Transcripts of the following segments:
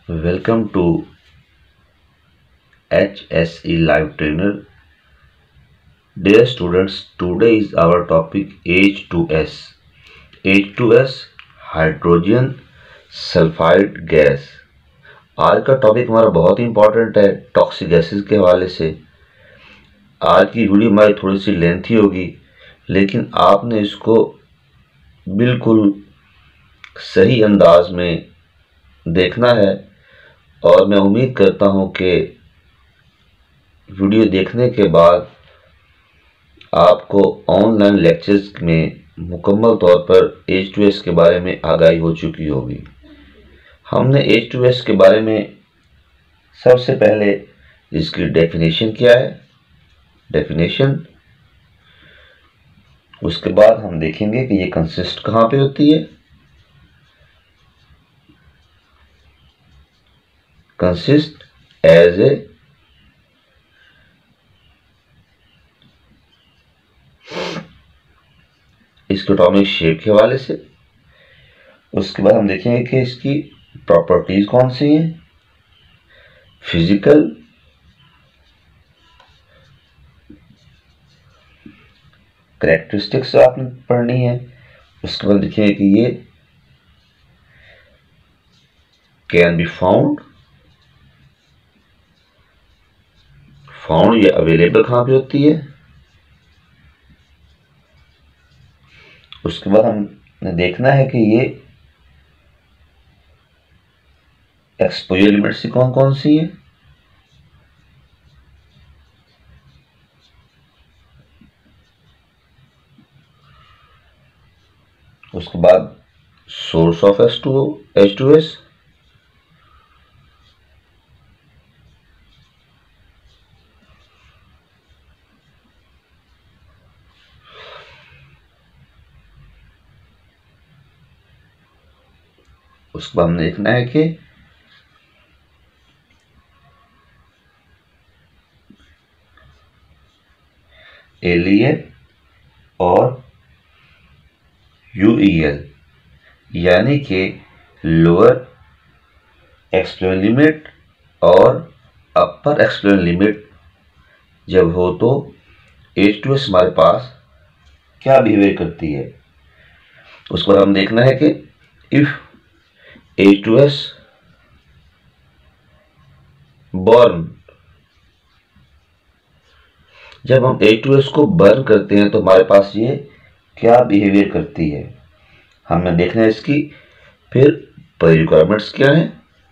Welcome to HSE Live Trainer. Dear students, today is our topic H2S. H2S hydrogen sulphide gas. आज का topic हमारा बहुत ही important है टॉक्सिक गैसेस के हवाले से। आज की वीडियो हमारी थोड़ी सी लेंथी होगी, लेकिन आपने इसको बिल्कुल सही अंदाज में देखना है और मैं उम्मीद करता हूं कि वीडियो देखने के बाद आपको ऑनलाइन लेक्चर्स में मुकम्मल तौर पर H2S के बारे में आगाही हो चुकी होगी। हमने H2S के बारे में सबसे पहले इसकी डेफिनेशन क्या है, डेफिनेशन, उसके बाद हम देखेंगे कि ये कंसिस्ट कहाँ पे होती है। कंसिस्ट एज ए इसके एटॉमिक शेप के हवाले से। उसके बाद हम देखेंगे कि इसकी प्रॉपर्टीज कौन सी हैं, फिजिकल, कैरेक्टरिस्टिक्स आपने पढ़नी है। उसके बाद देखेंगे कि ये कैन बी फाउंड ये अवेलेबल कहाँ पे होती है। उसके बाद हमने देखना है कि ये एक्सपोजर लिमिट्स कौन कौन सी है। उसके बाद सोर्स ऑफ H2S, उसके बाद हमने देखना है कि एलियन और यूईएल यानी कि लोअर एक्सप्लोर लिमिट और अपर एक्सप्लोर लिमिट जब हो तो H2S हमारे पास क्या बिहेवियर करती है। उसके बाद हम देखना है कि इफ H2S बर्न, जब हम H2S को बर्न करते हैं तो हमारे पास ये क्या बिहेवियर करती है, हमें देखना है इसकी। फिर रिक्वायरमेंट्स क्या है,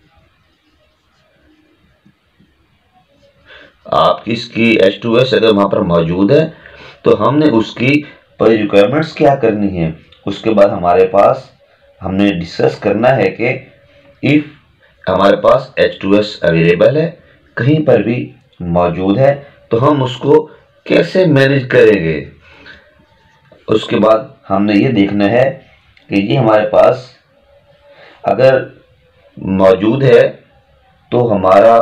आपकी इसकी H2S अगर वहां पर मौजूद है तो हमने उसकी रिक्वायरमेंट्स क्या करनी है। उसके बाद हमारे पास हमने डिस्कस करना है कि इफ हमारे पास H2S अवेलेबल है, कहीं पर भी मौजूद है, तो हम उसको कैसे मैनेज करेंगे। उसके बाद हमने ये देखना है कि ये हमारे पास अगर मौजूद है तो हमारा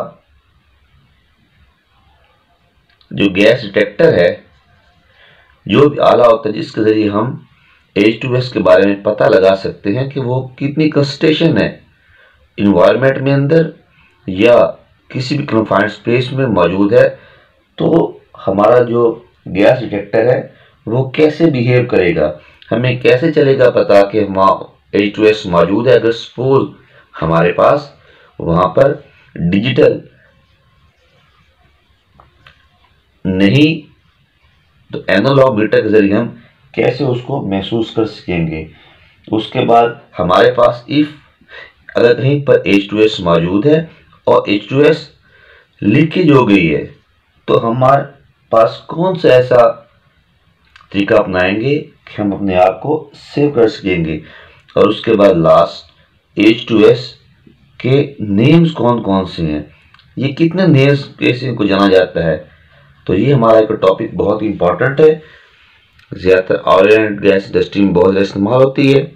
जो गैस डिटेक्टर है, जो भी आला होता है जिसके जरिए हम H2S के बारे में पता लगा सकते हैं कि वो कितनी कंसंट्रेशन है इन्वायरमेंट में अंदर या किसी भी कन्फाइंड स्पेस में मौजूद है, तो हमारा जो गैस डिटेक्टर है वो कैसे बिहेव करेगा, हमें कैसे चलेगा पता कि वहाँ H2S मौजूद है। अगर सपोज हमारे पास वहाँ पर डिजिटल नहीं तो एनालॉग मीटर के जरिए हम कैसे उसको महसूस कर सकेंगे। उसके बाद हमारे पास इफ अगर कहीं पर H2S मौजूद है और H2S लीकेज हो गई है तो हमारे पास कौन सा ऐसा तरीका अपनाएंगे कि हम अपने आप को सेव कर सकेंगे। और उसके बाद लास्ट H2S के नेम्स कौन कौन से हैं, ये कितने नेम्स कैसे इनको जाना जाता है। तो ये हमारा एक टॉपिक बहुत ही इंपॉर्टेंट है, ज्यादातर ऑयल एंड गैस इंडस्ट्री में बहुत ज़्यादा इस्तेमाल होती है।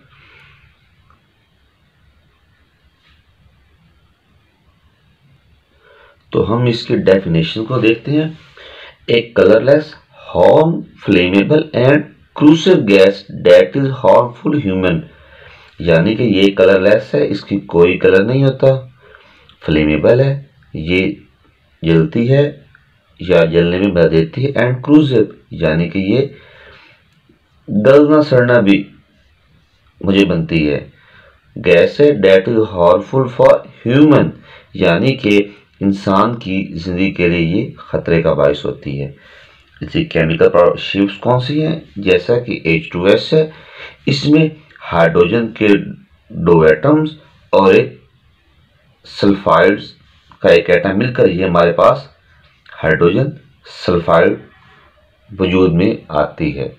तो हम इसके डेफिनेशन को देखते हैं। एक colourless horn flammable and corrosive gas that is harmful human, यानी कि ये कलरलेस है, इसकी कोई कलर नहीं होता फ्लेमेबल है, ये जलती है या जलने में मदद देती है, एंड क्रूजिव यानी कि ये गलना सड़ना भी मुझे बनती है। गैस है that is harmful for human यानी कि इंसान की जिंदगी के लिए ये खतरे का बायस होती है। इसकी केमिकल शिप्स कौन सी हैं? जैसा कि H2S है, इसमें हाइड्रोजन के 2 एटम्स और एक सल्फाइड्स का एक एटम मिलकर ये हमारे पास हाइड्रोजन सल्फाइड वजूद में आती है।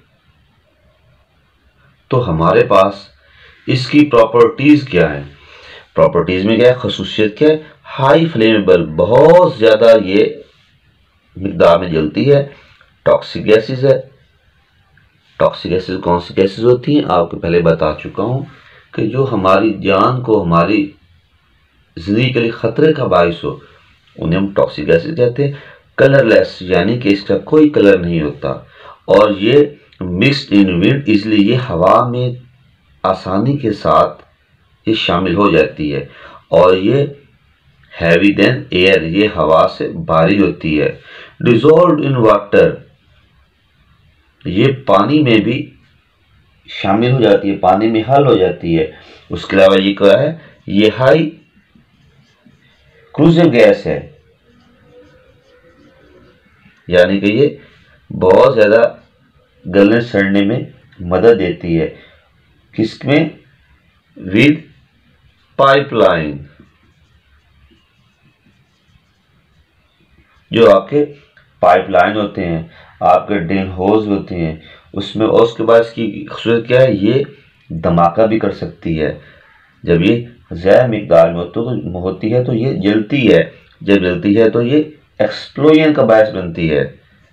तो हमारे पास इसकी प्रॉपर्टीज क्या है? प्रॉपर्टीज में क्या है, खसूसियत क्या है? हाई फ्लेमेबल, बहुत ज्यादा ये मिकदार में जलती है। टॉक्सिक गैसेज है। टॉक्सिक गैसेज कौन सी गैसेज होती हैं? आपको पहले बता चुका हूं कि जो हमारी जान को, हमारी जिंदगी के लिए खतरे का बायस हो, उन्हें हम टॉक्सिक गैसेज कहते हैं। कलरलेस यानी कि इसका कोई कलर नहीं होता, और ये मिक्स्ड इन विंड, इसलिए ये हवा में आसानी के साथ ये शामिल हो जाती है। और ये हैवी देन एयर, ये हवा से भारी होती है। डिजोल्व इन वाटर, ये पानी में भी शामिल हो जाती है, पानी में हल हो जाती है। उसके अलावा ये क्या है? ये हाई क्रूजिव गैस है, यानी कि ये बहुत ज्यादा गलने सड़ने में मदद देती है। किसमें? विद पाइपलाइन, जो आपके पाइपलाइन होते हैं, आपके ड्रेन होज होते हैं उसमें। और उसके बाद इसकी खूबियत क्या है? ये धमाका भी कर सकती है। जब ये ज़्यादा मिकदार में होती है तो ये जलती है। जब जलती है तो ये एक्सप्लोजन का बायस बनती है।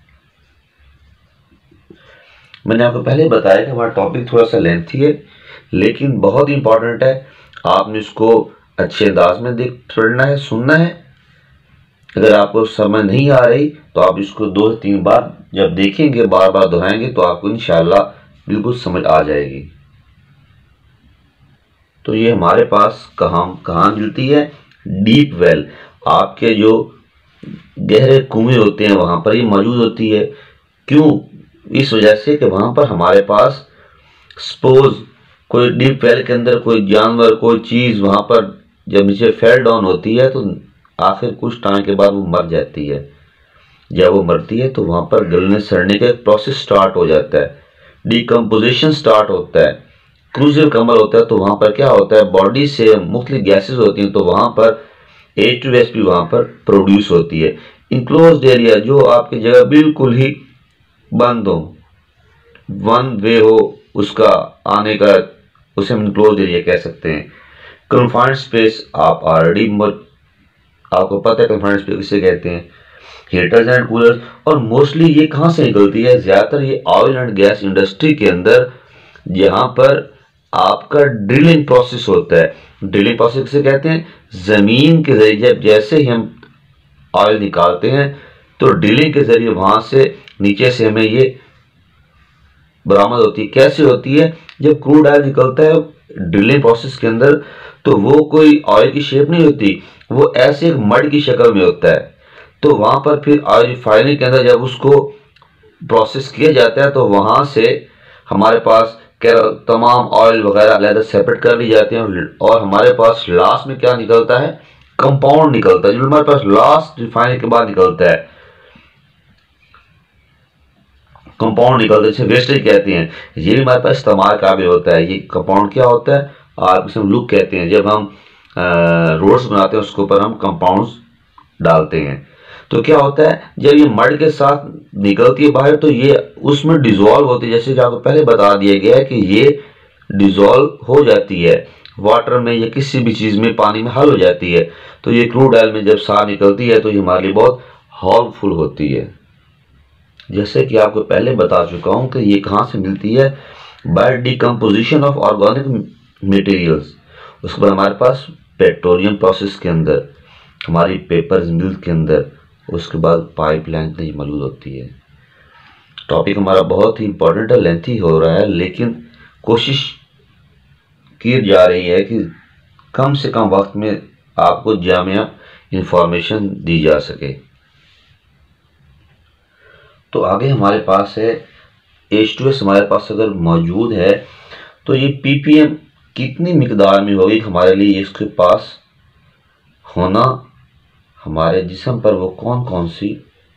मैंने आपको पहले बताया कि हमारा टॉपिक थोड़ा सा लेंथी है, लेकिन बहुत इंपॉर्टेंट है। आपने इसको अच्छे अंदाज में पढ़ना है, सुनना है। अगर आपको समझ नहीं आ रही तो आप इसको 2 से 3 बार जब देखेंगे, बार बार दोहराएंगे, तो आपको इंशाल्लाह बिल्कुल समझ आ जाएगी। तो ये हमारे पास कहाँ मिलती है? डीप वेल, आपके जो गहरे कुएं होते हैं वहां पर ये मौजूद होती है। क्यों? इस वजह से कि वहां पर हमारे पास सपोज कोई डीप वेल के अंदर कोई जानवर, कोई चीज वहां पर जब नीचे फेल डाउन होती है तो आखिर कुछ टाइम के बाद वो मर जाती है। जब वो मरती है तो वहां पर गलने सड़ने का प्रोसेस स्टार्ट हो जाता है, डिकम्पोजिशन स्टार्ट होता है, क्रूजिव कमल होता है। तो वहां पर क्या होता है? बॉडी से मुख्तलिफ गैसेज होती हैं, तो वहां पर H2S भी वहां पर प्रोड्यूस होती है। इनक्लोज्ड एरिया, जो आपकी जगह बिल्कुल ही बंद हो, वन वे हो उसका आने का, उसे हम इनक्लोज्ड एरिया कह सकते हैं। कन्फाइंड स्पेस, आपको पता है कन्फाइंड स्पेस किसे कहते हैं? Heaters and coolers. और मोस्टली ये कहाँ से निकलती है? ज्यादातर ये ऑयल एंड गैस इंडस्ट्री के अंदर, जहां पर आपका ड्रिलिंग प्रोसेस होता है। ड्रिलिंग प्रोसेस किसे कहते हैं? जमीन के जरिए जैसे ही हम ऑयल निकालते हैं तो ड्रिलिंग के जरिए वहां से नीचे से हमें ये बरामद होती है। कैसे होती है? जब क्रूड ऑयल निकलता है ड्रिलिंग प्रोसेस के अंदर तो वो कोई ऑयल की शेप नहीं होती, वो ऐसे एक मड की शक्ल में होता है। तो वहां पर फिर ऑयल रिफाइनरी के अंदर जब उसको प्रोसेस किया जाता है तो वहां से हमारे पास तमाम ऑयल वगैरह अलग सेपरेट कर ली जाते हैं, और हमारे पास लास्ट में क्या निकलता है? कंपाउंड निकलता है, जो हमारे पास लास्ट रिफाइनरी के बाद निकलता है। कंपाउंड निकलता है, जिसे वेस्टेज कहते हैं। ये भी हमारे पास इस्तेमाल काबिल होता है। ये कंपाउंड क्या होता है? आप इसे लुक कहते हैं। जब हम रोड्स बनाते हैं उसके ऊपर हम कंपाउंड्स डालते हैं तो क्या होता है? जब ये मड के साथ निकलती है बाहर तो ये उसमें डिजोल्व होती है। जैसे कि आपको पहले बता दिया गया है कि ये डिजोल्व हो जाती है वाटर में या किसी भी चीज में, पानी में हल हो जाती है। तो ये क्रूड ऑयल में जब साथ निकलती है तो ये हमारे लिए बहुत हार्मफुल होती है। जैसे कि आपको पहले बता चुका हूं कि ये कहां से मिलती है? By decomposition of organic materials. उसके बाद हमारे पास पेट्रोलियम प्रोसेस के अंदर, हमारी पेपर्स मिल के अंदर, उसके बाद पाइपलाइन में मौजूद होती है। टॉपिक हमारा बहुत ही इंपॉर्टेंट है, लेंथी हो रहा है, लेकिन कोशिश की जा रही है कि कम से कम वक्त में आपको जामिया इंफॉर्मेशन दी जा सके। तो आगे हमारे पास है H2S हमारे पास अगर मौजूद है तो ये ppm कितनी मिकदार में होगी हमारे लिए इसके पास होना हमारे जिस्म पर वो कौन कौन सी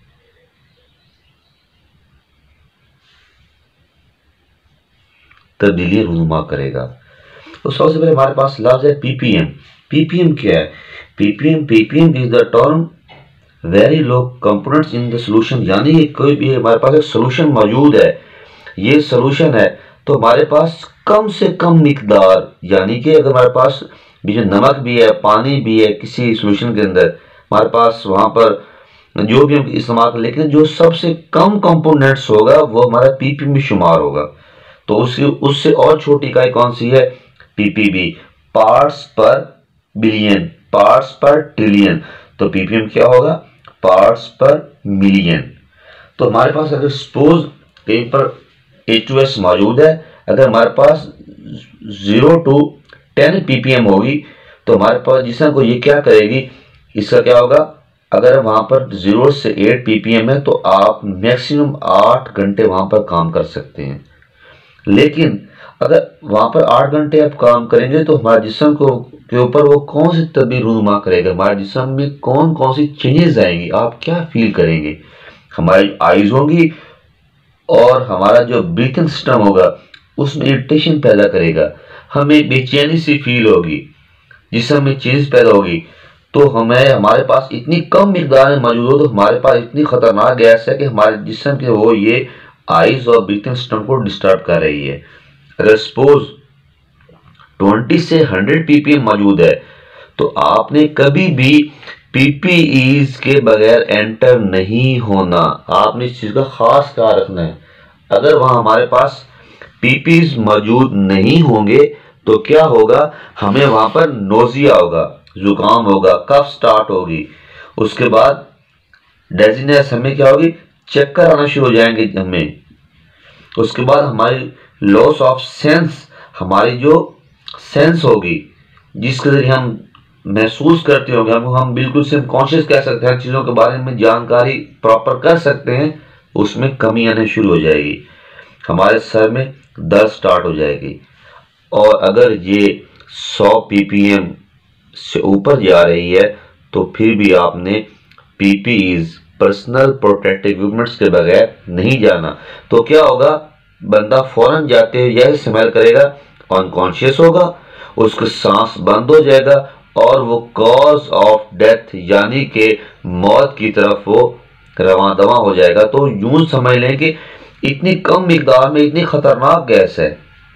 तब्दीली रहनुमा करेगा। तो सबसे पहले हमारे पास लफ्ज है ppm। ppm क्या है? ppm is the term very low components in the solution, यानी कि कोई भी हमारे पास एक सोल्यूशन मौजूद है, ये सोल्यूशन है तो हमारे पास कम से कम मिकदार, यानी कि अगर हमारे पास जो नमक भी है, पानी भी है किसी सोल्यूशन के अंदर, हमारे पास वहां पर जो भी हम इस्तेमाल करें, लेकिन जो सबसे कम कंपोनेंट्स होगा वो हमारा ppm में शुमार होगा। तो उससे और छोटी इकाई कौन सी है? ppb, parts per billion, parts per trillion. तो ppm क्या होगा? पार्ट्स पर मिलियन। तो हमारे पास अगर सपोज कहीं पर H2S मौजूद है, अगर हमारे पास 0 to 10 ppm होगी तो हमारे पास जिसम को ये क्या करेगी, इसका क्या होगा? अगर वहां पर 0 से 8 ppm है तो आप मैक्सिमम 8 घंटे वहां पर काम कर सकते हैं। लेकिन अगर वहां पर 8 घंटे आप काम करेंगे तो हमारे जिस्म को के ऊपर वो कौन सी तब्दीली रहनुमा करेगा, हमारे जिस्म में कौन कौन सी चेंजेस आएंगी, आप क्या फील करेंगे? हमारी आईज होंगी और हमारा जो ब्रीथिंग सिस्टम होगा उसमें इरिटेशन पैदा करेगा, हमें बेचैनी सी फील होगी, जिस्म में चेंज पैदा होगी। तो हमारे पास इतनी कम मिकदार में मौजूद हो तो हमारे पास इतनी खतरनाक गैस है कि हमारे जिस्म के वो ये आईज और ब्रीथिंग सिस्टम को डिस्टर्ब कर रही है। अगर सपोज 20 से 100 ppm मौजूद है तो आपने कभी भी PPEs के बगैर एंटर नहीं होना, आपने इस चीज का खास ख्याल रखना है। अगर वहां हमारे पास PPEs मौजूद नहीं होंगे तो क्या होगा? हमें वहां पर नोजिया होगा, जुकाम होगा, कफ स्टार्ट होगी, उसके बाद डेजीनेस, हमें क्या होगी? चक्कर आना शुरू हो जाएंगे हमें, उसके बाद हमारी लॉस ऑफ सेंस, हमारी जो सेंस होगी जिसके जरिए हम महसूस करते होंगे, हम बिल्कुल से कॉन्शियस कह सकते हैं, चीज़ों के बारे में जानकारी प्रॉपर कर सकते हैं, उसमें कमी आने शुरू हो जाएगी, हमारे सर में दर्द स्टार्ट हो जाएगी। और अगर ये 100 ppm से ऊपर जा रही है तो फिर भी आपने PPEs, पर्सनल प्रोटेक्टिव इक्विपमेंट्स के बगैर नहीं जाना। तो क्या होगा? बंदा फौरन जाते हुए यह स्मेल करेगा, अनकॉन्शियस होगा, उसका सांस बंद हो जाएगा और वो कॉज ऑफ डेथ यानी कि मौत की तरफ वो रवां दवा हो जाएगा। तो यूं समझ लें कि इतनी कम मिकदार में इतनी खतरनाक गैस है।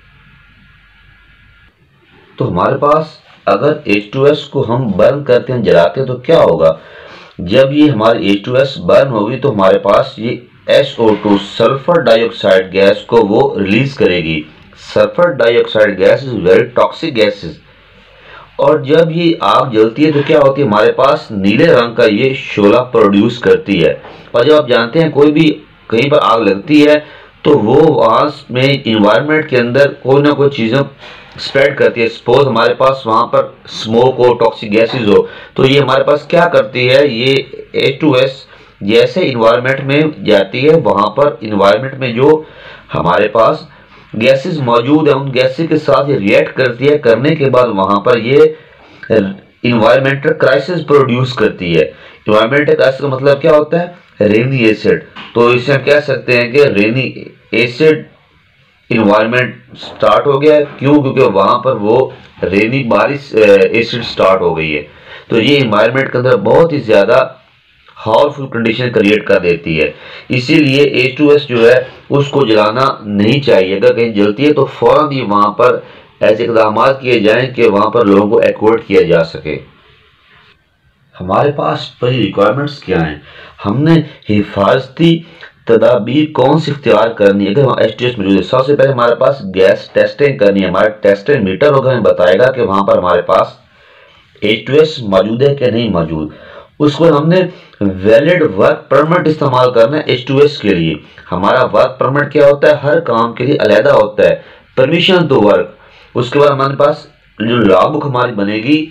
तो हमारे पास अगर H2S को हम बर्न करते हैं, जलाते हैं, तो क्या होगा? जब ये हमारी H2S बर्न होगी तो हमारे पास ये SO2 सल्फर डाइऑक्साइड गैस को वो रिलीज करेगी। Sulphur dioxide gas is very toxic gases. और जब ये आग जलती है तो क्या होती है? हमारे पास नीले रंग का ये शोला प्रोड्यूस करती है। और जब आप जानते हैं कोई भी कहीं पर आग लगती है तो वो वहां में इन्वायरमेंट के अंदर कोई ना कोई चीजें स्प्रेड करती है। सपोज हमारे पास वहां पर स्मोक हो, टॉक्सिक गैसेस हो, तो ये हमारे पास क्या करती है? ये H2S जैसे इन्वायरमेंट में जाती है, वहां पर इन्वायरमेंट में जो हमारे पास गैसेस मौजूद है उन गैसेस के साथ ये रिएक्ट करती है, करने के बाद वहां पर ये इन्वायरमेंटल क्राइसिस प्रोड्यूस करती है। इन्वायरमेंटल क्राइसिस का मतलब क्या होता है? Rainy acid. तो इसे हम कह सकते हैं कि रेनी एसिड इन्वायरमेंट स्टार्ट हो गया है। क्यों? क्योंकि वहां पर वो रेनी बारिश एसिड स्टार्ट हो गई है। तो ये इन्वायरमेंट के अंदर बहुत ही ज्यादा हार्मफुल कंडीशन क्रिएट कर देती है। इसीलिए H2S जो है उसको जलाना नहीं चाहिए। अगर कहीं जलती है तो फौरन ही वहां पर ऐसे इकदाम किए जाएं कि वहां पर लोगों को एवॉइड किया जा सके। हमारे पास पहली रिक्वायरमेंट्स क्या हैं? हमने हिफाजती तदाबीर कौन सी इख्तियार करनी है अगर वहाँ H2S मौजूद है? सबसे पहले हमारे पास गैस टेस्टिंग करनी है। हमारा टेस्टिंग मीटर होगा, हमें बताएगा कि वहां पर हमारे पास H2S मौजूद है कि नहीं मौजूद। उसको हमने वैलिड वर्क परमिट इस्तेमाल करना है H2S के लिए। हमारा वर्क परमिट क्या होता है? हर काम के लिए अलहदा होता है, परमिशन टू वर्क। उसके बाद हमारे पास जो लॉग बुक हमारी बनेगी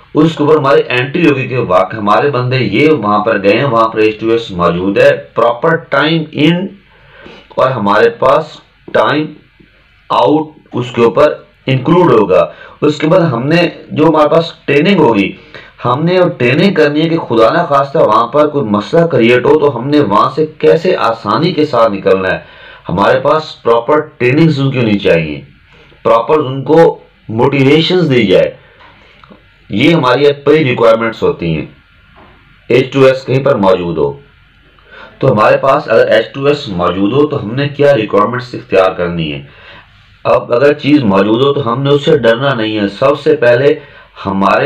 उसके ऊपर हमारी एंट्री होगी कि वाकई हमारे बंदे ये वहां पर गए हैं, वहां पर H2S मौजूद है, प्रॉपर टाइम इन और हमारे पास टाइम आउट उसके ऊपर इंक्लूड होगा। उसके बाद हमने जो हमारे पास ट्रेनिंग होगी, हमने ट्रेनिंग करनी है कि खुदा ना खास्ता वहां पर कोई मसला क्रिएट हो तो हमने वहां से कैसे आसानी के साथ निकलना है। हमारे पास प्रॉपर ट्रेनिंग्स उनकी होनी चाहिए, प्रॉपर उनको मोटिवेशंस दी जाए। ये हमारी पहली रिक्वायरमेंट्स होती हैं H2S कहीं पर मौजूद हो। तो हमारे पास अगर H2S मौजूद हो तो हमने क्या रिक्वायरमेंट्स इख्तियार करनी है। अब अगर चीज मौजूद हो तो हमने उससे डरना नहीं है। सबसे पहले हमारे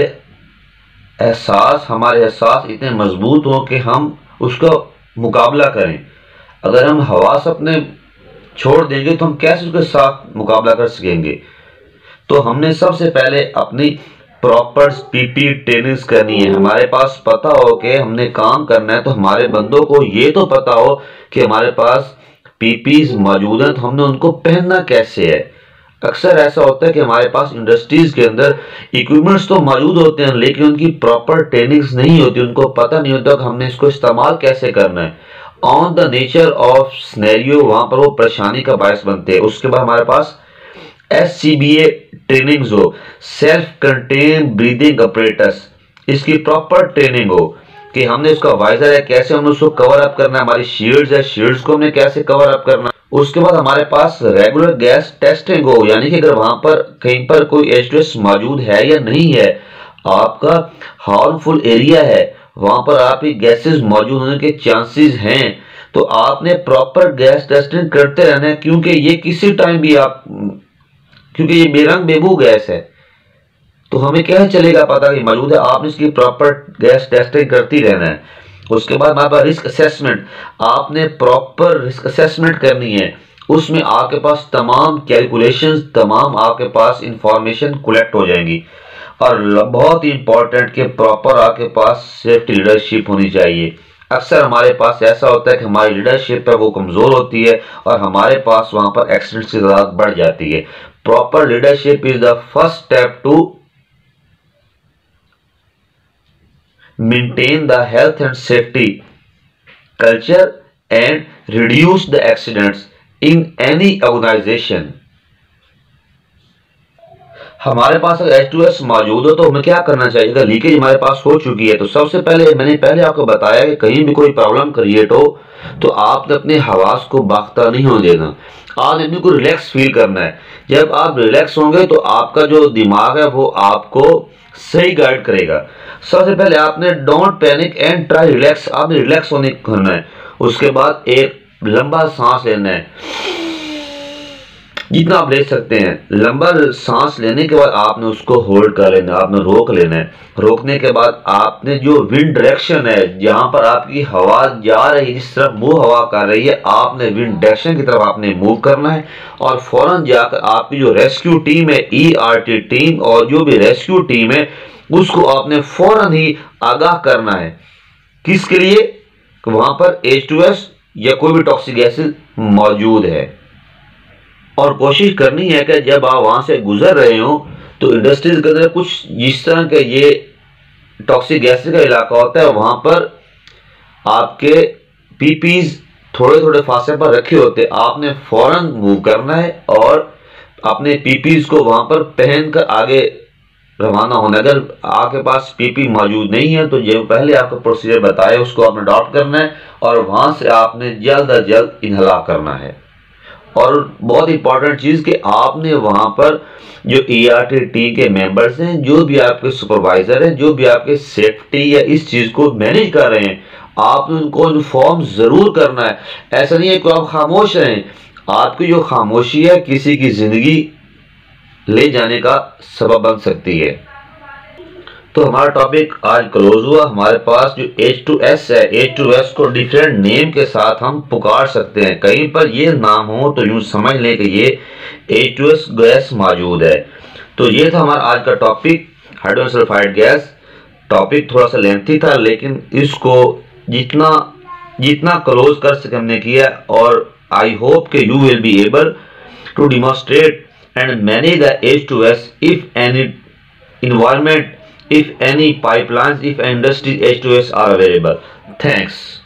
एहसास इतने मजबूत हो कि हम उसका मुकाबला करें। अगर हम हवास अपने छोड़ देंगे तो हम कैसे उसके साथ मुकाबला कर सकेंगे। तो हमने सबसे पहले अपनी प्रॉपर पीपी ट्रेनिंग्स करनी है। हमारे पास पता हो कि हमने काम करना है, तो हमारे बंदों को ये तो पता हो कि हमारे पास पीपीज मौजूद हैं, तो हमने उनको पहनना कैसे है। अक्सर ऐसा होता है कि हमारे पास इंडस्ट्रीज के अंदर इक्विपमेंट्स तो मौजूद होते हैं लेकिन उनकी प्रॉपर ट्रेनिंग्स नहीं होती, उनको पता नहीं होता कि हमने इसको इस्तेमाल कैसे करना है। On the nature of scenario वहां पर वो परेशानी का बायस बनते हैं। उसके बाद हमारे पास SCBA ट्रेनिंग्स हो, सेल्फ कंटेन ब्रीदिंग अपरेटस, इसकी प्रॉपर ट्रेनिंग हो कि हमने उसका वाइजर है कैसे हमने उसको कवर अप करना है, हमारी शील्ड्स है शील्ड्स को हमने कैसे कवर अप करना है। उसके बाद हमारे पास रेगुलर गैस टेस्टिंग हो, यानी कि अगर वहां पर कहीं पर कोई H2S मौजूद है या नहीं है, आपका हार्मफुल एरिया है, वहां पर आपकी गैसेस मौजूद होने के चांसेस हैं, तो आपने प्रॉपर गैस टेस्टिंग करते रहना है। क्योंकि ये किसी टाइम भी क्योंकि ये बेरंग बेबू गैस है तो हमें क्या चलेगा पता कि मौजूद है। आपने इसकी प्रॉपर गैस टेस्टिंग करती रहना है। उसके बाद हमारे पास रिस्क असेसमेंट, आपने प्रॉपर रिस्क असेसमेंट करनी है। उसमें आपके पास तमाम कैलकुलेशंस, तमाम आपके पास इंफॉर्मेशन कलेक्ट हो जाएंगी। और बहुत ही इंपॉर्टेंट कि प्रॉपर आपके पास सेफ्टी लीडरशिप होनी चाहिए। अक्सर हमारे पास ऐसा होता है कि हमारी लीडरशिप है वो कमजोर होती है और हमारे पास वहां पर एक्सीडेंट्स की तादाद बढ़ जाती है। Proper leadership is the first step to maintain the health and safety culture and reduce the accidents in any organization। हमारे पास अगर H2S मौजूद हो तो हमें क्या करना चाहिए। अगर लीकेज हमारे पास हो चुकी है तो सबसे पहले मैंने आपको बताया कि कहीं भी कोई प्रॉब्लम क्रिएट हो तो आपने अपने हवास को बाख्ता नहीं होने देना, आपने बिल्कुल रिलैक्स फील करना है। जब आप रिलैक्स होंगे तो आपका जो दिमाग है वो आपको सही गाइड करेगा। सबसे पहले आपने don't panic and try relax, आपने रिलैक्स होने करना है। उसके बाद एक लंबा सांस लेना है, जितना आप ले सकते हैं। लंबा सांस लेने के बाद आपने उसको होल्ड कर लेना है, आपने रोक लेना है। रोकने के बाद आपने जो विंड डायरेक्शन है, जहां पर आपकी हवा जा रही है, जिस तरफ मुंह हवा कर रही है, आपने विंड डायरेक्शन की तरफ आपने मूव करना है। और फौरन जाकर आपकी जो रेस्क्यू टीम है, ERT टीम और जो भी रेस्क्यू टीम है, उसको आपने फौरन ही आगाह करना है। किसके लिए? वहां पर H2S या कोई भी टॉक्सिक गैसेस मौजूद है। और कोशिश करनी है कि जब आप वहां से गुजर रहे हो तो इंडस्ट्रीज के अंदर कुछ जिस तरह के ये टॉक्सिक गैसेस का इलाका होता है, वहां पर आपके पीपीज थोड़े थोड़े फासले पर रखे होते हैं। आपने फौरन मूव करना है और अपने पीपीज को वहां पर पहनकर आगे रवाना होना। अगर आपके पास पीपी मौजूद नहीं है तो जो पहले आपको प्रोसीजर बताया उसको आपने अडॉप्ट करना है और वहां से आपने जल्द अज जल्द इन्हला करना है। और बहुत इंपॉर्टेंट चीज कि आपने वहां पर जो ERT टीम के मेंबर्स हैं, जो भी आपके सुपरवाइजर हैं, जो भी आपके सेफ्टी या इस चीज को मैनेज कर रहे हैं, आपने उनको इन्फॉर्म जरूर करना है। ऐसा नहीं है कि आप खामोश रहें। आपकी जो खामोशी है किसी की जिंदगी ले जाने का सबब बन सकती है। तो हमारा टॉपिक आज क्लोज हुआ। हमारे पास जो H2S है, H2S को डिफरेंट नेम के साथ हम पुकार सकते हैं। कहीं पर ये नाम हो तो यूं समझ लें कि ये H2S गैस मौजूद है। तो ये था हमारा आज का topic, hydrogen sulphide gas. Topic थोड़ा सा लेंथी था लेकिन इसको जितना क्लोज कर सके हमने किया। और आई होप कि you will be able to demonstrate and manage the H2S if any environment if any pipelines, if industry H2S are available. Thanks.